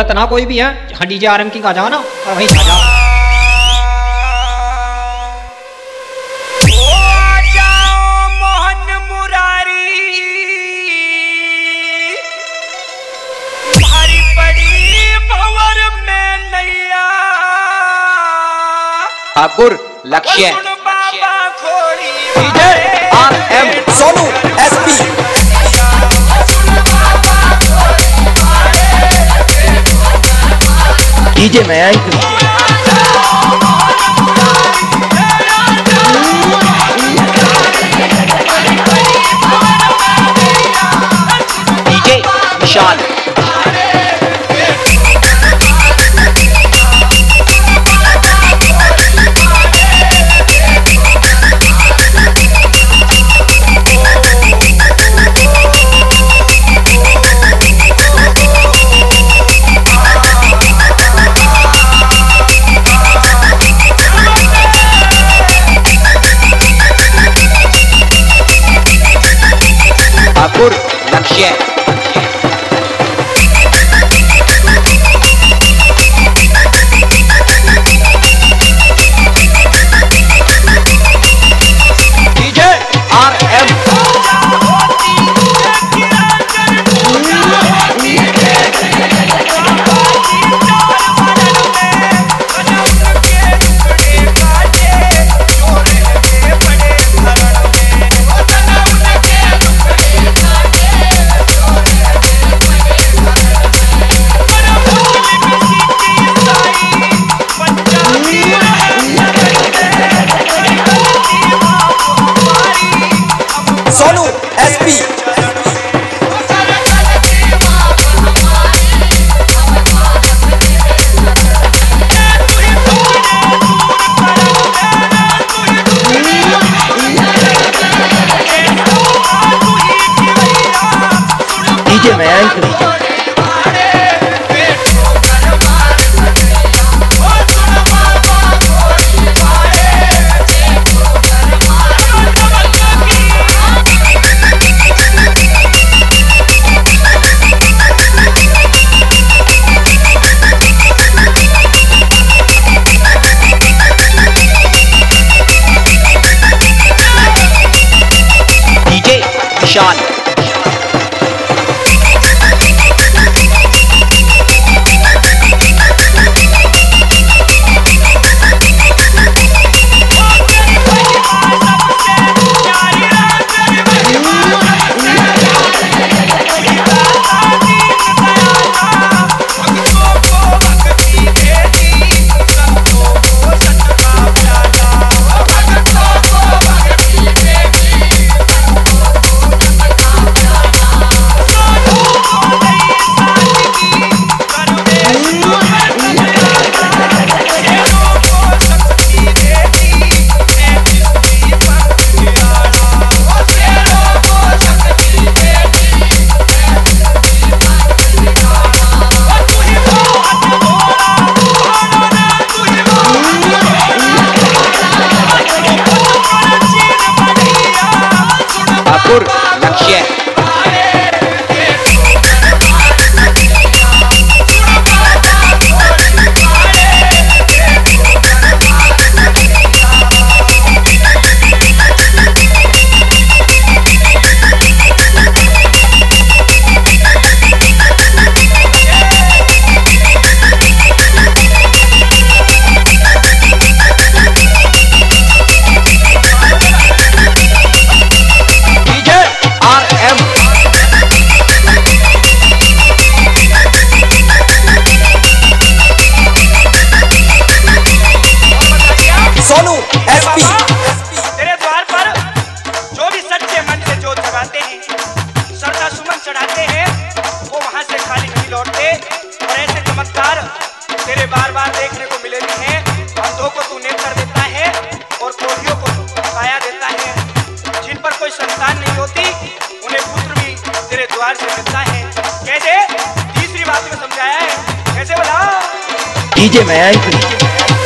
जरूरत ना कोई भी है, डीजे आरएम की का जाओ ना और वहीं आ जाओ। Thakur Lakshya DJ RM Sonu SP DJ Mayank DJ Vishal Thakur Lakshya DJ RM Sonu SP DJ Mayank Vishal Thakur Lakshya Sonu SP तेरे द्वार पर जो भी सच्चे मन से जोत जगाते हैं, श्रद्धा सुमन चढ़ाते हैं, वो वहां से खाली नहीं लौटते। और ऐसे चमत्कार तेरे बार बार देखने को मिले भी हैं। अंधों को तू नेत्र देता है और कोढ़ियों को काया देता है। जिन पर कोई संतान नहीं होती उन्हें पुत्र भी तेरे द्वार से मिलता है। कैसे तीसरी बात में समझाया है, कैसे बोला डीजे मयंक